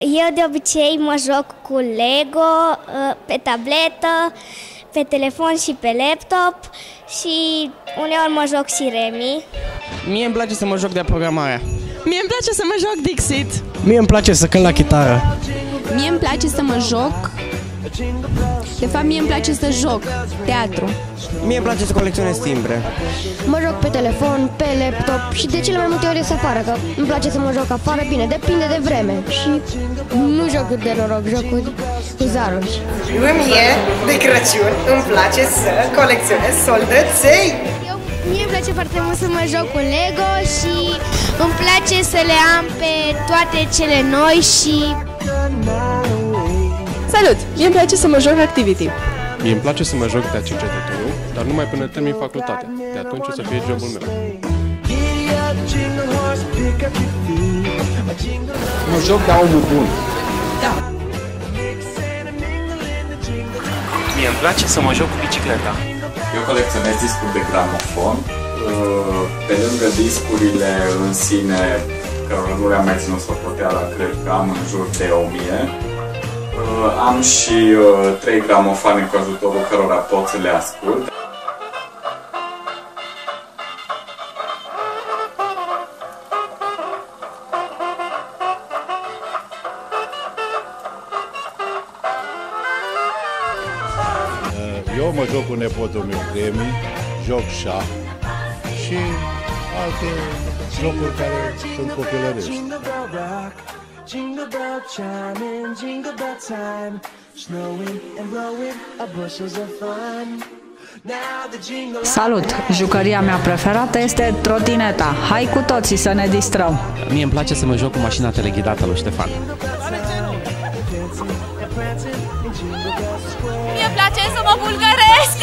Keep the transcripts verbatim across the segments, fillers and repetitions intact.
Eu de obicei mă joc cu Lego, pe tabletă, pe telefon și pe laptop și uneori mă joc și Remi. Mie îmi place să mă joc de programare. Mie îmi place să mă joc Dixit. Mie îmi place să cânt la chitară. Mie îmi place să mă joc. De fapt, mie îmi place să joc teatru. Mie îmi place să colecționez timbre. Mă joc pe telefon, pe laptop și de cele mai multe ori ies afară, că îmi place să mă joc afară, bine, depinde de vreme. Și nu jocuri de noroc, jocuri cu zaruri. Mie, de Crăciun, îmi place să colecționez soldăței. Eu, mie îmi place foarte mult să mă joc cu Lego și îmi place să le am pe toate cele noi și... Salut! Mie îmi place să mă joc Activity. Mie îmi place să mă joc de cercetătorul, dar numai până termin facultatea. De atunci o să fie jobul meu. Mă joc de omul bun. Da. Mie îmi place să mă joc cu bicicleta. Eu colecționez discuri de gramofon. Pe lângă discurile în sine, cărora nu le-am mai ținut socoteala, cred că am în jur de o mie. Am și uh, trei gramofoane cu ajutorul cărora pot să le ascult. Eu mă joc cu nepotul meu, Remi, joc șah și alte jocuri care sunt copilărești. Jingle bell chiming, jingle bell time, snowing and blowing up bushels of fun. Salut! Jucăria mea preferată este trotineta. Hai cu toții să ne distrăm! Mie îmi place să mă joc cu mașina teleghidată lui Ștefan. Mie îmi place să mă bulgăresc!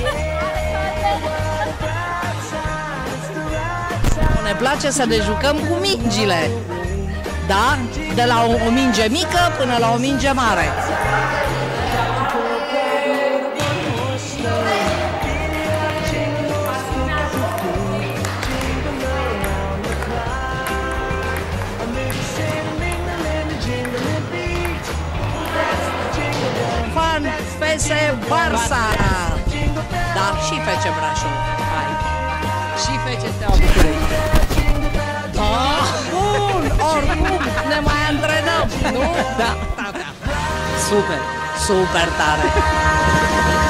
Ne place să ne jucăm cu mingile. Da? De la o, o minge mică până la o minge mare. Fan, F S Barça. Dar și F C Brașov. Hai. Și F C Steaua București. Ah, bun, oricum ne mai antrenăm, nu? Da, da, da. Super, super tare.